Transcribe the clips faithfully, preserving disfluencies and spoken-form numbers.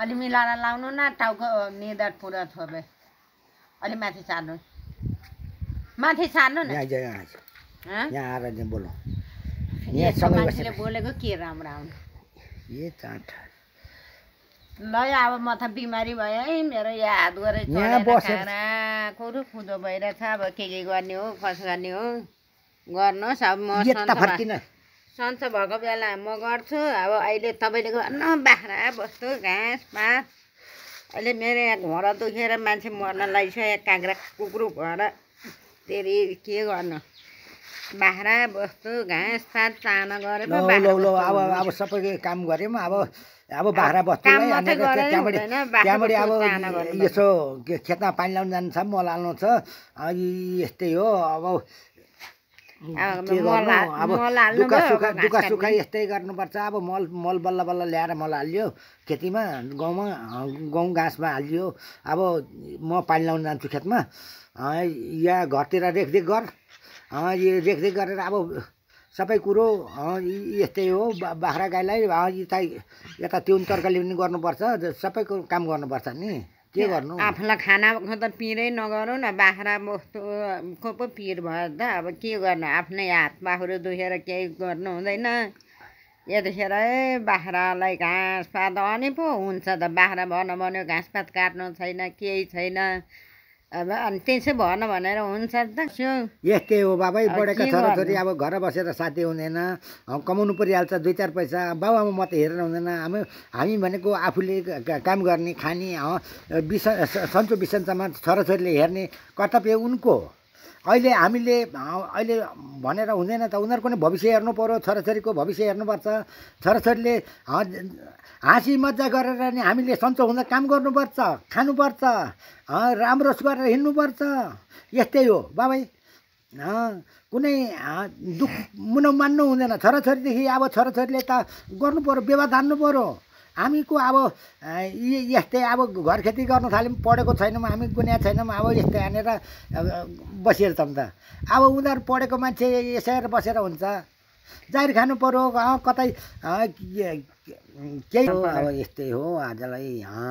अलि मिलाएर लाउनु न टाउको निधार पुरा थोपे अलि माथि सार्नु माथि सार्नु न यहाँ यहाँ यहाँ आएर चाहिँ बोलौँ यस्तो मान्छेले बोलेको के राम्रो आउनु ए चाट ल अब म त बिमारी भयो है मेरो यहाँ हात गरेर खाना कुरो खुदो भइरहेछ अब के के गर्ने हो कसो गर्ने हो गर्नुहोस् अब म सन्चो भएको बेला म गर्छु अब अहिले तपाईँले गर्नु बाख्रा बस्तु घाँस पात अहिले मेरो यहाँ घोडा दुखेर मान्छे मर्न लागिसक्यो काँक्रा कुकुरु भएर तेरि के गर्नु बाख्रा बस्तु घाँस पात चाहना गरेर अब अब सबै काम गऱ्यौँ अब अब बाख्रा बस्तुलाई त्यहाँबाट त्यहाँबाट अब यसो खेतमा पानी लाउनु जानु छ मल हाल्नु छ यस्तै हो अब अब दुःख सुख दुःख सुख यस्तै गर्नुपर्छ अब मल मल बल्ल बल्ल ल्याएर मल हालियो खेतीमा गाउँमा गाउँ घाँसमा हालियो अब म पानी लाउनु जान्छु खेतमा यहाँ घरतिर रेखदेख गर यो रेखदेख गरेर अब सबै कुरो यस्तै हो बाख्रा गाईलाई यता यता तिउन तरकारी पनि गर्नुपर्छ सबै काम गर्नुपर्छ नि के गर्नु आफूलाई खानाको त पिरै नगरौँ न बाख्रा बस्तुको पो पिर भयो त अब के गर्नु आफ्नै हात बाख्रो दुखेर केही गर्नु हुँदैन यतिखेर है बाख्रालाई घाँस पात अनि पो हुन्छ त बाख्रा भन भन्यो घाँस पात काट्नु छैन केही छैन अब अनि त्यसै भएन भनेर हुन्छ त यस्तै हो बाबै बढेका छोराछोरी अब घर बसेर साथी हुँदैन कमाउनु परिहाल्छ दुई चार पैसा बाबुआमा म त हेरेर हुँदैन हामी हामी भनेको आफूले काम गर्ने खाने बिस सन्चो बिसन्चोमा छोराछोरीले हेर्ने कर्तव्य उनको अहिले हामीले अहिले भनेर हुँदैन त उनीहरूको नै भविष्य हेर्नु पर्यो छोराछोरीको भविष्य हेर्नुपर्छ छोराछोरीले हाँसी मजा गरेर नि हामीले सन्चो हुँदा काम गर्नुपर्छ खानुपर्छ राम्रो गरेर हिँड्नुपर्छ यस्तै हो बाबै कुनै दुःख मुनो मान्नु हुँदैन छोराछोरीदेखि अब छोराछोरीले त गर्नु पर्यो व्यवहार धान्नु पर्यो हामीको अब यस्तै अब घर खेती गर्नु थाल्यौँ पढेको छैनौँ हामी गुनिया छैनौँ अब यस्तै हानेर बसिरहेछौँ त अब उनीहरू पढेको मान्छे यसरी बसेर हुन्छ जाहिर खानु पर्यो कतै केही अब यस्तै हो आजलाई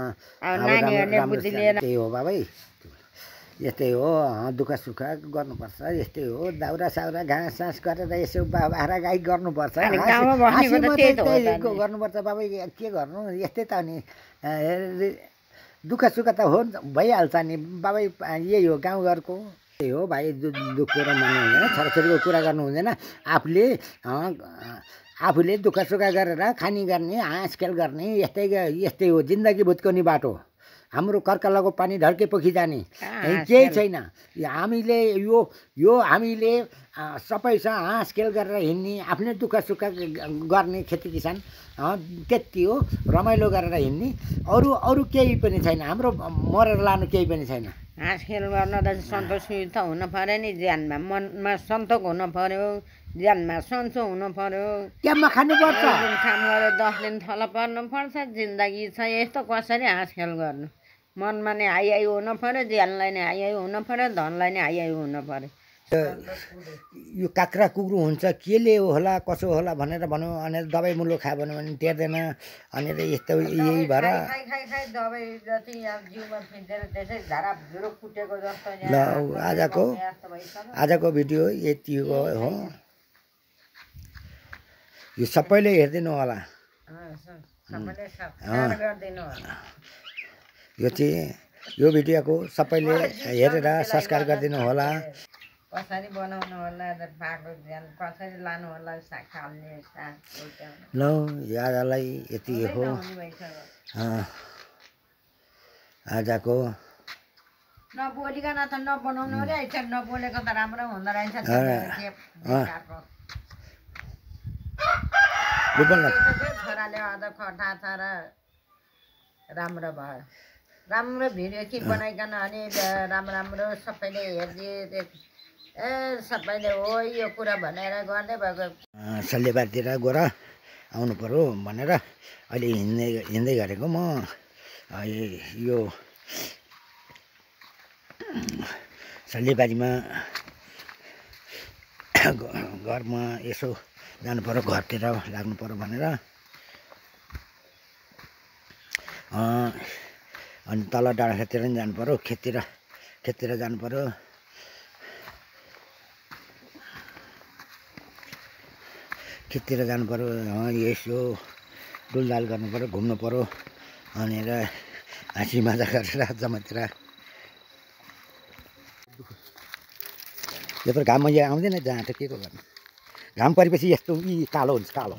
त्यही हो बाबै यस्तै हो दुःख सुख गर्नुपर्छ यस्तै हो दाउरा साउरा घाँस सास गरेर यसो बाख्रा गाई गर्नुपर्छ गर्नुपर्छ बाबै के गर्नु यस्तै त नि दुःख सुख त हो भइहाल्छ नि बाबै यही हो गाउँघरको त्यही हो भाइ दुःख कुरो मान्नु हुँदैन छोराछोरीको कुरा गर्नु हुँदैन आफूले आफूले दुःख सुख गरेर खानी गर्ने हाँस खेल गर्ने यस्तै यस्तै हो जिन्दगी भुत्काउने बाटो हाम्रो कर्कलाको पानी ढल्के पोखी जाने केही छैन हामीले यो यो हामीले सबैसँग हाँस खेल गरेर हिँड्ने आफ्नै दुःख सुख गर्ने खेती किसान त्यति हो रमाइलो गरेर हिँड्ने अरू अरू केही पनि छैन हाम्रो मरेर लानु केही पनि छैन हाँस खेल गर्न त सन्तोष त हुन पऱ्यो नि ज्यानमा मनमा सन्तोक हुन पऱ्यो ज्यानमा सन्चो हुनु पऱ्यो क्याम्पमा खानुपर्छ काम गरेर दस दिन थल पर्नुपर्छ जिन्दगी छ यस्तो कसरी हाँस खेल गर्नु मनमा नै हाई हाई हुनु पऱ्यो ज्यानलाई नै हाई हाई हुनु पऱ्यो धनलाई नै हाई हाई हुनु पऱ्यो यो काँक्रा कुकुर हुन्छ केले होला कसो होला भनेर भनौँ अनि दबाई मुलो खायो भने पनि टेर्दैन अनि यस्तो यही भएर ल आजको आजको भिडियो यति हो यो सबैले हेरिदिनु होला यो चाहिँ यो भिडियोको सबैले हेरेर सब्सक्राइब गरिदिनु होला कसरी बनाउनु होला कसरी लानु होला साग खाल्ने साग ल आजलाई यति हो आजको नबोलिकन त नबनाउनु रहेछ नबोलेको त राम्रो हुँदो रहेछ छोराले अझ खटा छ र राम्रो भयो राम्रो भिडियो कि बनाइकन अनि राम्रो राम्रो सबैले हेरिदिए ए सबैले हो यो कुरा भनेर गर्दै भएको सल्लेबारतिर गएर आउनु पर्यो भनेर अहिले हिँड्दै हिँड्दै गरेको म यो सल्लेबारीमा घरमा यसो जानु पर्यो घरतिर लाग्नु पर्यो भनेर अनि तल डाँडा खेततिर पनि जानु पर्यो खेततिर खेततिर जानु पर्यो खेततिर जानु पर्यो यसो डुलडाल गर्नु पर्यो घुम्नु पर्यो भनेर हाँसी मजा गरेर जम्मातिर यत्रो घाममा यहाँ आउँदैन जहाँ त के को गर्नु घाम परेपछि यस्तो यी कालो हुन्छ कालो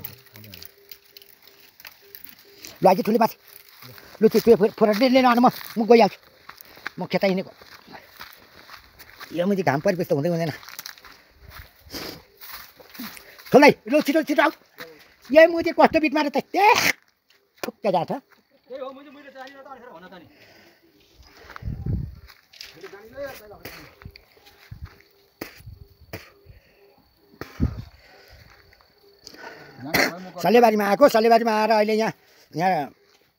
ल अझै ठुलो माथि लु त्यो त्यो फोराले लिनु आउनु म म गइहाल्छु म खेता हिँडेको यो मुझे घाम परेपछि त हुँदै हुँदैन ठुलै लु छिटो छिटो आऊ यही मुझे कस्तो बिट मारे त ए ठुक्क जाछ सल्लेबारीमा आएको सल्लेबारीमा आएर अहिले यहाँ यहाँ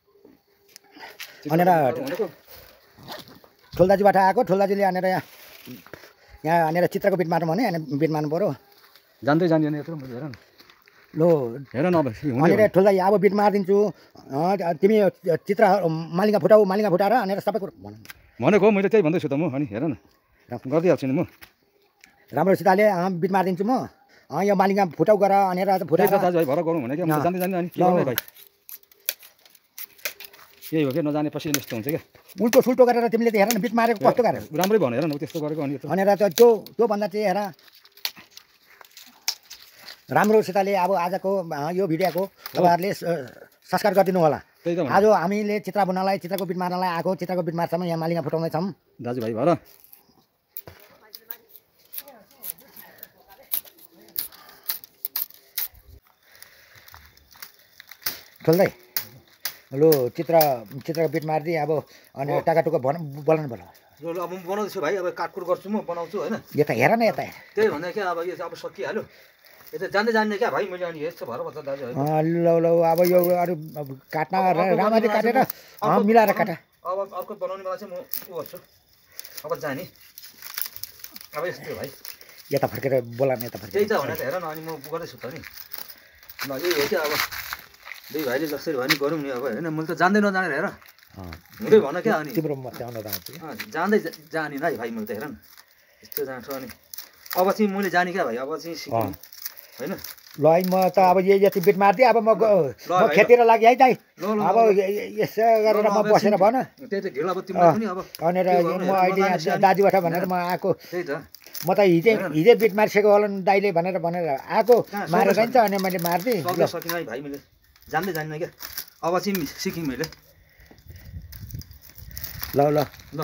भनेर ठुल्दाजुबाट आएको ठुल्दाजुले भनेर यहाँ यहाँ भनेर चित्रको बिट मार्नु भने अनि बिट मार्नु पऱ्यो जान्दै जान्दैन यत्रो हेर न लो हेर न अब भनेर ठुल्दाजी अब बिट मारिदिन्छु तिमी चित्र मालिका फुटाऊ मालिका फुटाएर भनेर सबै कुरो भनेको मैले त्यही भन्दैछु त म अनि हेर न गरिदिइहाल्छु नि म राम्रोसितले बिट मारिदिन्छु म यो मालिका फुटाउ गर भनेर फुटाएर दाजुभाइ भर गरौँ भनेको जान्दै जान्दै अनि के गर्ने भाइ यही हो क्या नजाने पछि यस्तो हुन्छ क्या उल्टो सुल्टो गरेर तिमीले त हेर न बिट मारेको कस्तो गरेर राम्रै भनेर न त्यस्तो गरेको अनि भनेर त त्यो त्योभन्दा चाहिँ हेर राम्रोसितले अब आजको यो भिडियोको तपाईँहरूले सब्सक्राइब गरिदिनु होला आज हामीले चित्र बुन्नलाई चित्रको बिट मार्नलाई आएको चित्रको बिट मार्छौँ यहाँ मालिका फुटाउँदैछौँ दाजुभाइ भएर ठुल्दै लु चित्र चित्रको बिट मारिदिएँ अब अनि टाकाटुका बना बोलाउनु पर्यो ल अब म बनाउँदैछु भाइ अब काटकुट गर्छु म बनाउँछु होइन यता हेर न यता त्यही भन्दा क्या अब यो अब सकिहाल्यो यता जान्दै जान्ने क्या भाइ मैले अनि यस्तो भएर बच्चा दाजु लौ लौ अब यो अरू काट्न राम्ररी काटेर मिलाएर काट अब अर्को बनाउने बेला चाहिँ म उ गर्छु अब जाने अब यस्तो भाइ यता फर्केर बोलाउनु यता फर्केर त्यही त भने त हेर न अनि म गर्दैछु त नि ल यही हो क्या अब दुई भाइले जसरी भने गरौँ नि अब होइन मैले त जान्दै नजानेर हेर हुँदै भन क्या अनि तिम्रो म चाहिँ आउनु जान्दै जाने है भाइ मैले त हेर न यस्तो जान्छु अनि अब चाहिँ मैले जाने क्या भाइ अब चाहिँ सिक्नु होइन ल है म त अब यति बिट मारिदिएँ अब म खेतीतिर लाग्यो है दाइ अब यसो गरेर म बसेर भन त्यही त ढिलो अब तिमीलाई पनि अब भनेर म अहिले यहाँ दाजुबाट भनेर म आएको त्यही त म त हिजै हिजै बिट मारिसकेको होला नि दाइले भनेर भनेर आएको मारेर जान्छ अनि मैले मारिदिएँ सकिनँ है भाइ मैले जान्दै जान्न क्या अब चाहिँ सिकेँ मैले ल ल ल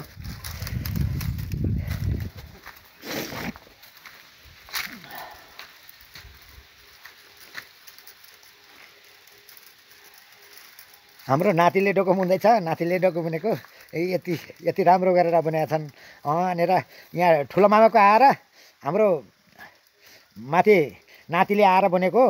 हाम्रो नातिले डोको बुन्दैछ नातिले डोको बुनेको यति यति राम्रो गरेर बुनेका छन् भनेर यहाँ ठुलो मामाको आएर हाम्रो माथि नातिले आएर बुनेको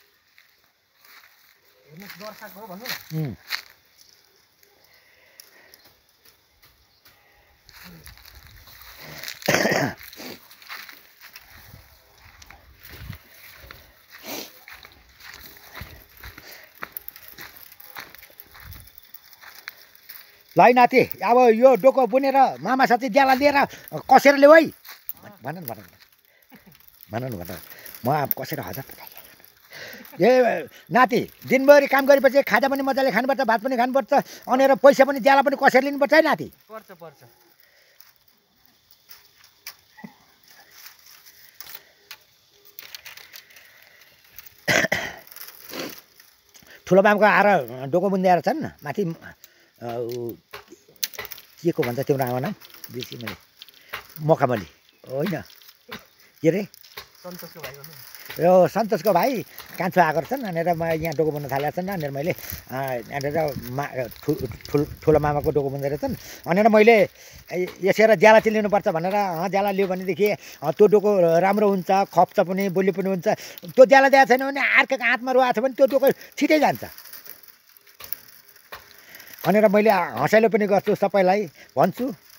ल है नाति अब यो डोको बुनेर मामा साथी ज्याला लिएर कसेर ल्याऊ है भन न भन भन न भन म अब कसेर हजार ए नाति दिनभरि काम गरेपछि खाजा पनि मजाले खानुपर्छ भात पनि खानुपर्छ अनि पैसा पनि ज्याला पनि कसेर लिनुपर्छ है नाति पर्छ पर्छ ठुलो मामाको आएर डोको बुन्दै छन् माथि के को भन्छ तिम्रो आमा नाम बिर्सेँ मैले मखमली होइन के अरे सन्तोषको भाइ यो सन्तोषको भाइ कान्छो आएको छन् भनेर म यहाँ डोको बुन्न थालेका छन् भनेर मैले यहाँनिर मा ठुलो मामाको डोको बुन्दै रहेछन् भनेर मैले यसरी ज्याला चाहिँ लिनुपर्छ भनेर ज्याला लियो भनेदेखि त्यो डोको राम्रो हुन्छ खप्छ पनि बोली पनि हुन्छ त्यो ज्याला दिएको छैन भने अर्काको हातमा रुवाएको छ भने त्यो डोको छिटै जान्छ भनेर मैले हँसाइलो पनि गर्छु सबैलाई भन्छु